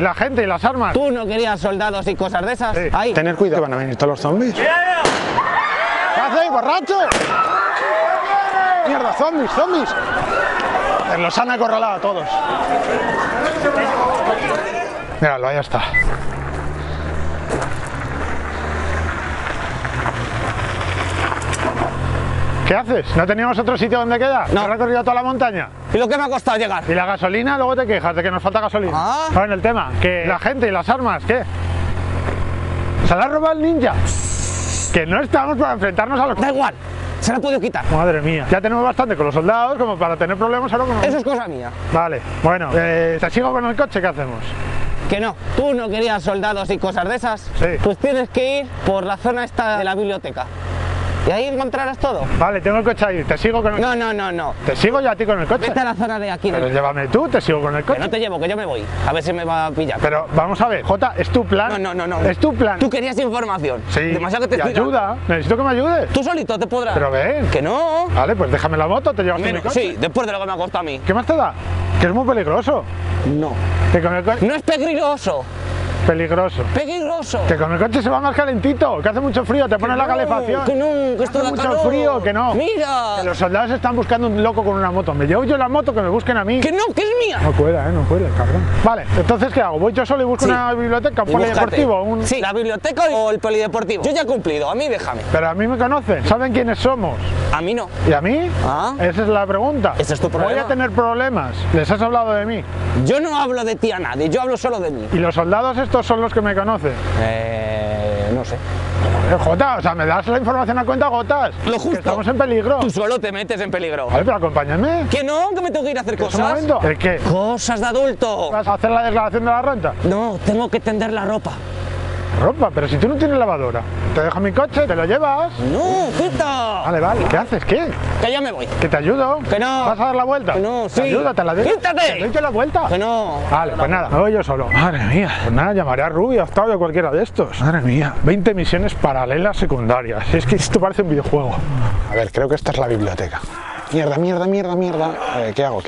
la gente y las armas. ¿Tú no querías soldados y cosas de esas? Sí. Ahí. Tener cuidado, que van a venir todos los zombies. ¿Qué hacéis, borracho? Mierda, zombies, zombies. Los han acorralado a todos. Míralo, ahí está. ¿Qué haces? ¿No teníamos otro sitio donde quedar? No. ¿Has recorrido toda la montaña? ¿Y lo que me ha costado llegar? ¿Y la gasolina? Luego te quejas de que nos falta gasolina. Ah. Bueno, el tema, que la gente y las armas, ¿qué? ¿Se la ha robado el ninja? Que no estamos para enfrentarnos a los... Da igual, se la ha podido quitar. Madre mía, ya tenemos bastante con los soldados como para tener problemas ahora con los... Eso es cosa mía. Vale, bueno, ¿te sigo con el coche? ¿Qué hacemos? Que no, tú no querías soldados y cosas de esas. Sí. Pues tienes que ir por la zona esta de la biblioteca. Y ahí encontrarás todo. Vale, tengo el coche ahí, te sigo con el... No. Te sigo yo a ti con el coche. Vete a la zona de aquí. Pero llévame tú, te sigo con el Que coche. no te llevo, que yo me voy. A ver si me va a pillar. Pero vamos a ver, Jota, ¿es tu plan? No. ¿Es tu plan? Tú querías información. Sí. Demasiado que te y estoy dando. ayuda, necesito que me ayudes. Tú solito te podrás. Pero ven. Que no. Vale, pues déjame la moto, te llevas con mi Menos, coche. sí, después de lo que me ha costado a mí. ¿Qué más te da? Que es muy peligroso. No. Que con el coche... No es peligroso. Peligroso. Peligroso. Que con el coche se va más calentito, que hace mucho frío, te pones la calefacción. Que no, que esto Hace da mucho calor. frío, que no. Mira. Que los soldados están buscando un loco con una moto. Me llevo yo la moto, que me busquen a mí. Que no, que es mía. No cuela, no cuela, cabrón. Vale, entonces ¿qué hago? ¿Voy yo solo y busco Sí. una biblioteca, un Y polideportivo? búscate. Sí, la biblioteca o el polideportivo. Yo ya he cumplido, a mí déjame. Pero a mí me conocen, saben quiénes somos. A mí no. ¿Y a mí? Ah. Esa es la pregunta. Ese es tu problema. Voy a tener problemas. Les has hablado de mí. Yo no hablo de ti a nadie, yo hablo solo de mí. Y los soldados estos son los que me conocen. No sé. Jota, o sea, me das la información a cuenta gotas. Lo justo. Que estamos en peligro. Tú solo te metes en peligro. Vale, pero acompáñame. Que no, que me tengo que ir a hacer ¿Es un cosas. momento? ¿El qué? Cosas de adulto. ¿Vas a hacer la declaración de la renta? No, tengo que tender la ropa. Ropa, pero si tú no tienes lavadora. Te dejo mi coche, te lo llevas. No, quita. Vale, ¿qué haces? ¿Qué? Que ya me voy. ¿Que te ayudo? Que no. ¿Vas a dar la vuelta? Que no, ¿Te sí. ayudo? ¿Te la doy? ¡Quítate! ¿Te doy yo la vuelta? Que no. Vale, pues nada, me voy yo solo. Madre mía, pues nada, llamaré a Rubio, Octavio, cualquiera de estos. Madre mía, 20 misiones paralelas secundarias. Es que esto parece un videojuego. A ver, creo que esta es la biblioteca. Mierda. ¿Qué hago?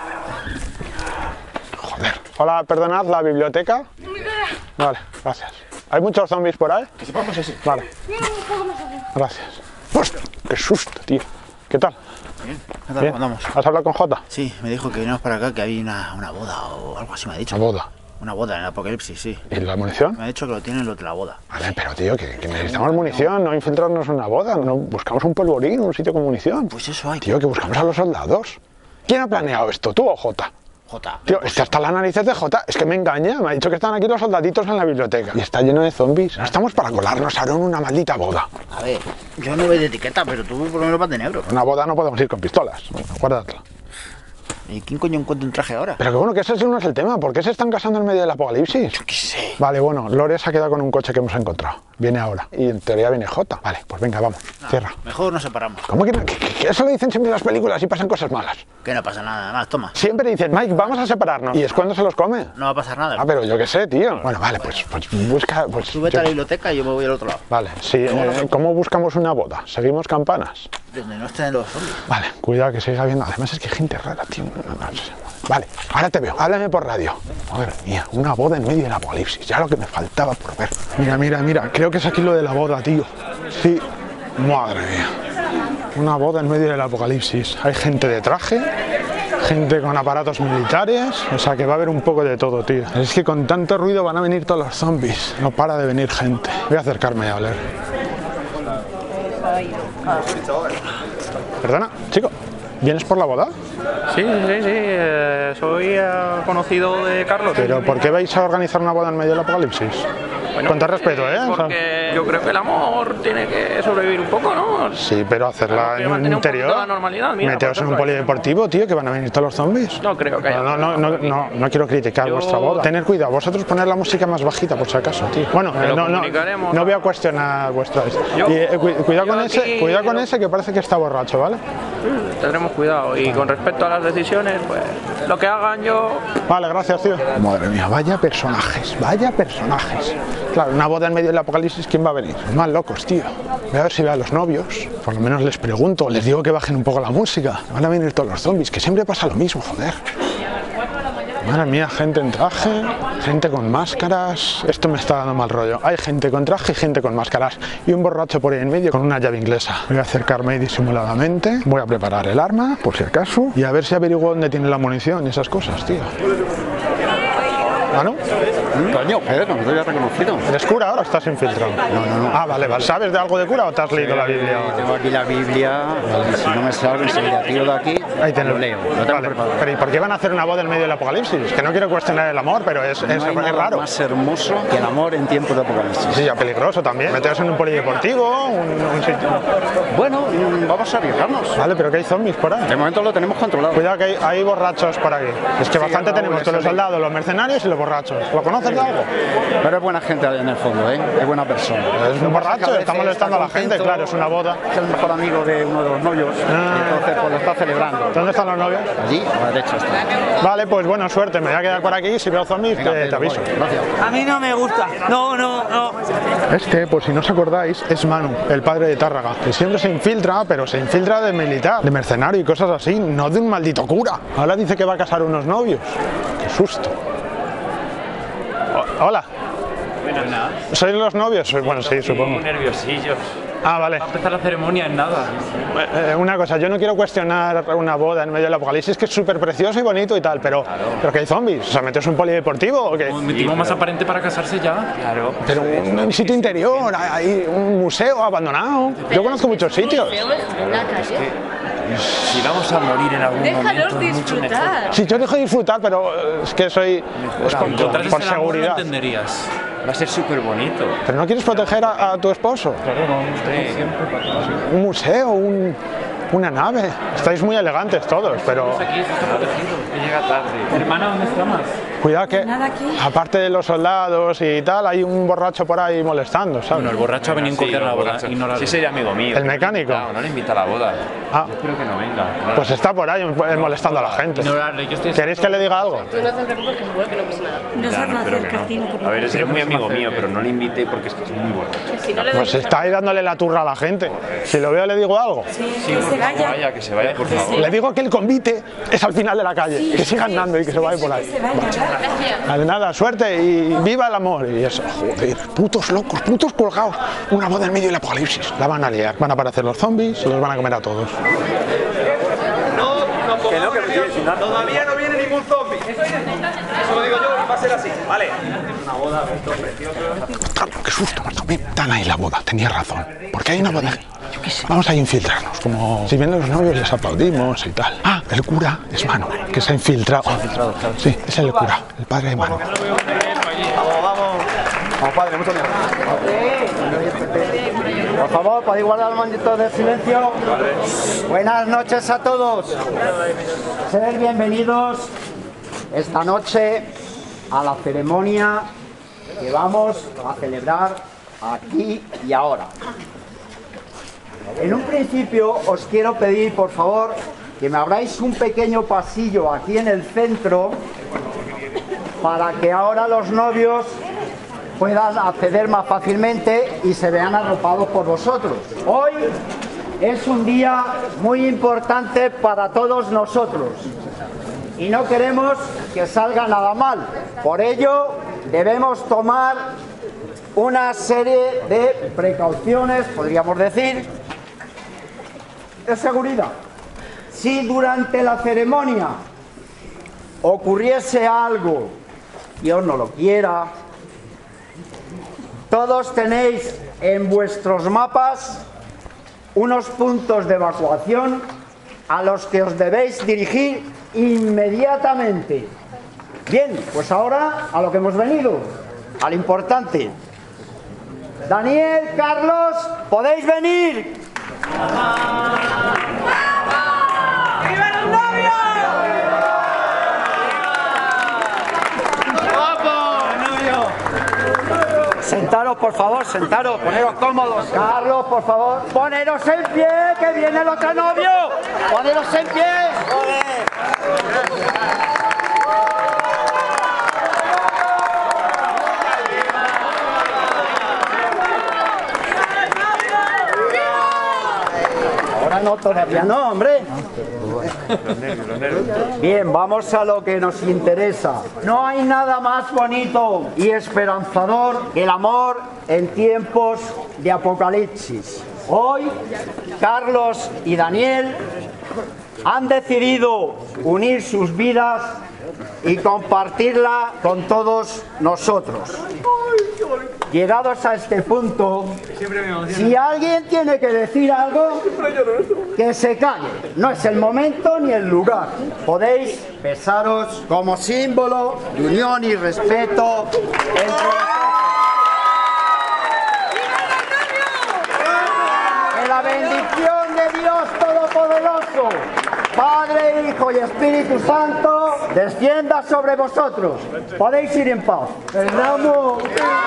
Joder. Hola, perdonad, ¿la biblioteca? Vale, gracias. ¿Hay muchos zombies por ahí? Que sepamos ese. Vale. Gracias. ¡Hostia! ¡Qué susto, tío! ¿Qué tal? Bien, ¿qué tal? Bien. Andamos. ¿Has hablado con Jota? Sí, me dijo que vinimos para acá, que había una boda o algo así, me ha dicho. Una boda. Una boda en el apocalipsis, sí. ¿Y la munición? Me ha dicho que lo tienen los de la boda. Vale, pero tío, que necesitamos munición, no infiltrarnos en una boda, no buscamos un polvorín, un sitio con munición. Pues eso hay. Tío, que buscamos a los soldados. ¿Quién ha planeado esto, tú o Jota? Jota. Tío, está hasta las narices de Jota, es que me engaña, me ha dicho que están aquí los soldaditos en la biblioteca. Y está lleno de zombies. No estamos para colarnos ahora en una maldita boda. A ver, yo no voy de etiqueta, pero tú por lo menos vas de negro. En una boda no podemos ir con pistolas. Bueno, guárdatela. ¿Y quién coño encuentra un traje ahora? Pero que bueno, que ese no es el tema. ¿Por qué se están casando en medio del apocalipsis? Yo qué sé. Vale, bueno, Lore se ha quedado con un coche que hemos encontrado. Viene ahora. Y en teoría viene Jota. Vale, pues venga, vamos. Cierra. Mejor nos separamos. ¿Cómo que no? Que eso lo dicen siempre en las películas y pasan cosas malas? Que no pasa nada más, toma. Siempre dicen, Mike, vamos a separarnos. ¿Y es cuando se los come? No va a pasar nada. Ah, pero yo qué sé, tío. Bueno, vale, pues busca... Pues, Tú vete yo- a la biblioteca y yo me voy al otro lado. Vale, sí, ¿cómo buscamos una boda? ¿Seguimos campanas? Donde no estén los zombies. Vale, cuidado que siga habiendo. Además es que hay gente rara, tío. No sé. Vale, ahora te veo. Háblame por radio. Madre mía, una boda en medio del apocalipsis. Ya lo que me faltaba por ver. Mira. Creo que es aquí lo de la boda, tío. Sí. Madre mía. Una boda en medio del apocalipsis. Hay gente de traje, gente con aparatos militares. O sea que va a haber un poco de todo, tío. Es que con tanto ruido van a venir todos los zombies. No para de venir gente. Voy a acercarme a oler. Perdona, chico. ¿Vienes por la boda? Sí, soy conocido de Carlos. ¿Pero por qué vais a organizar una boda en medio del apocalipsis? Bueno, Con todo respeto, ¿eh? O sea, Porque yo creo que el amor tiene que sobrevivir un poco, ¿no? sí, pero hacerla Claro, quiero en mantener un interior. poquito la normalidad, mira, Meteos por en un ejemplo, polideportivo, tío, que van a venir todos los zombies. No creo que haya. No quiero criticar Yo- vuestra boda. Tener cuidado, vosotros poner la música más bajita por si acaso, tío. Bueno, Lo no comunicaremos, voy a ¿no? cuestionar vuestra... Yo- cuidado yo con aquí- cuidado con ese que parece que está borracho, ¿vale? Tendremos cuidado. Y con respecto a las decisiones, pues lo que hagan yo... Vale, gracias, tío. Madre mía, vaya personajes. Claro, una boda en medio del apocalipsis, ¿quién va a venir? Más locos, tío. Voy a ver si veo a los novios. Por lo menos les pregunto, les digo que bajen un poco la música. Van a venir todos los zombies, que siempre pasa lo mismo, joder. Madre mía, gente en traje, gente con máscaras. Esto me está dando mal rollo. Hay gente con traje y gente con máscaras. Y un borracho por ahí en medio con una llave inglesa. Voy a acercarme disimuladamente. Voy a preparar el arma, por si acaso. Y a ver si averiguo dónde tiene la munición y esas cosas, tío. ¿Ah, no? Coño, Pedro, no te había reconocido. ¿Eres cura ahora o estás infiltrado? No. Ah, vale. ¿Sabes de algo de cura o te has leído la Biblia? Tengo aquí la Biblia, y si no me salgo, enseguida tiro de aquí, Ahí te lo leo. Lo tengo Vale. preparado. Pero ¿y por qué van a hacer una boda en medio del apocalipsis? Que no quiero cuestionar el amor, pero es No hay nada raro. más hermoso que el amor en tiempos de apocalipsis. Sí, ya peligroso también. Meteos en un polideportivo, un sitio. Bueno, vamos a arriesgarnos. Vale, pero que hay zombies por ahí. De momento lo tenemos controlado. Cuidado que hay borrachos por aquí. Es que bastante Raúl, tenemos con los eso soldados, los mercenarios y los borrachos. ¿Lo conoces de algo? Pero es buena gente en el fondo, ¿eh? Es buena persona. Es un borracho, está molestando a la gente, claro, es una boda. Es el mejor amigo de uno de los novios, y entonces pues lo está celebrando. ¿Dónde están los novios? Allí, a la derecha está. Vale, pues buena suerte, me voy a quedar por aquí. Si veo zombies, Venga, te Pedro, aviso. voy. Gracias. A mí no me gusta. No. Este, por si no os acordáis, es Manu, el padre de Tárraga, que siempre se infiltra, pero se infiltra de militar, de mercenario y cosas así, no de un maldito cura. Ahora dice que va a casar unos novios. Qué susto. Hola. ¿Sois los novios? Bueno, sí, supongo. Muy nerviosillos. Ah, vale. Va a empezar la ceremonia en nada. Una cosa, yo no quiero cuestionar una boda en medio del apocalipsis, que es súper precioso y bonito y tal, pero que hay zombies. O sea, ¿metes un polideportivo o qué? Un motivo más aparente para casarse ya. Claro. Pero un sitio interior, hay un museo abandonado. Yo conozco muchos sitios. Si vamos a morir en algún momento, Déjalos mucho mejor. disfrutar. Sí, yo dejo de disfrutar, pero es que soy... Es por Encontrases el amor, lo seguridad. entenderías. Va a ser súper bonito. ¿Pero no quieres proteger a tu esposo? Un museo, una nave. Estáis muy elegantes todos, pero Aquí esto está protegido. Que llega tarde. Hermana, ¿dónde está más? cuidado que, Nada aquí. aparte de los soldados y tal, hay un borracho por ahí molestando, ¿sabes? Bueno, el borracho ha venido a encoger la boda. Ignorarlo. Sí, sería amigo mío. ¿El mecánico? No, no le invita a la boda. Ah, Yo espero que no venga. pues está por ahí molestando a la gente. Ignorarle. Yo estoy... ¿Queréis que le diga algo? Tú no te preocupes, que seguro que no pasa nada. No se va a hacer casino. A ver, es muy amigo mío, pero no le invité porque es que es muy borracho. Si no le Pues está ahí dándole la turra a la gente. Si lo veo le digo algo. que se vaya. Que se vaya, por favor. Le digo que el convite es al final de la calle, que siga andando y que se vaya por ahí. Se vaya. Vale, nada, suerte y viva el amor. Y eso, joder, putos locos, putos colgados. Una boda en medio del apocalipsis. La van a liar. Van a aparecer los zombies, se los van a comer a todos. Todavía no viene ningún zombie. Eso lo digo yo y va a ser así, ¿vale? Una boda, esto precioso. Qué susto, Bartolomé. Tan ahí la boda, tenía razón. Porque hay una boda. Vamos a infiltrarnos, como si vienen los novios les aplaudimos y tal. Ah, el cura es Manu, que se ha infiltrado. Sí, es el cura, el padre de Manu. Vamos, padre, mucho miedo. Por favor, podéis guardar el maldito de silencio. Buenas noches a todos. Sed bienvenidos esta noche a la ceremonia que vamos a celebrar aquí y ahora. En un principio os quiero pedir, por favor, que me abráis un pequeño pasillo aquí en el centro para que ahora los novios puedan acceder más fácilmente y se vean arropados por vosotros. Hoy es un día muy importante para todos nosotros y no queremos que salga nada mal. Por ello debemos tomar una serie de precauciones, podríamos decir, de seguridad. Si durante la ceremonia ocurriese algo, Dios no lo quiera, todos tenéis en vuestros mapas unos puntos de evacuación a los que os debéis dirigir inmediatamente. Bien, pues ahora a lo que hemos venido, a lo importante. Daniel, Carlos, ¿podéis venir? ¡Viva los novios! Sentaros, por favor, sentaros, poneros cómodos. Carlos, por favor, poneros en pie, que viene el otro novio. Poneros en pie. Ahora no, todavía no, hombre. Los nervios. Bien, vamos a lo que nos interesa. No hay nada más bonito y esperanzador que el amor en tiempos de apocalipsis. Hoy, Carlos y Daniel han decidido unir sus vidas y compartirla con todos nosotros. Llegados a este punto, si alguien tiene que decir algo, que se calle. No es el momento ni el lugar. Podéis besaros como símbolo de unión y respeto entre vosotros. Que la bendición de Dios Todopoderoso, Padre, Hijo y Espíritu Santo, descienda sobre vosotros. Podéis ir en paz. Fernando.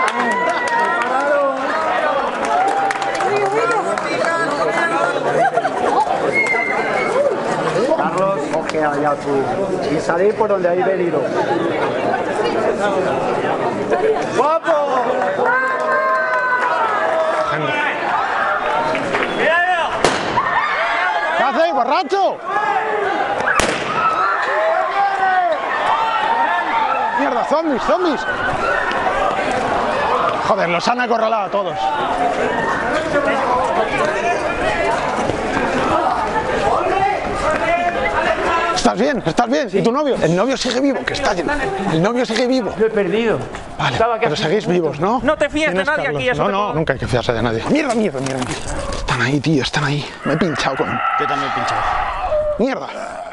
Carlos, coge allá tú y salir por donde habéis venido. ¡Guapo! ¿Qué hacéis, borracho? ¡Mierda, zombies, zombies! Joder, los han acorralado a todos. ¿Estás bien? ¿Estás bien? ¿Y tu novio? El novio sigue vivo, que está lleno. El novio sigue vivo. Lo he perdido. Vale, pero seguís vivos, ¿no? No te fíes de ¿Quién es nadie Carlos? aquí, eso No, te no, puedo- nunca hay que fiarse de nadie. Mierda, mierda, mierda. Están ahí, tío, están ahí. Me he pinchado con... Yo también he pinchado. ¡Mierda!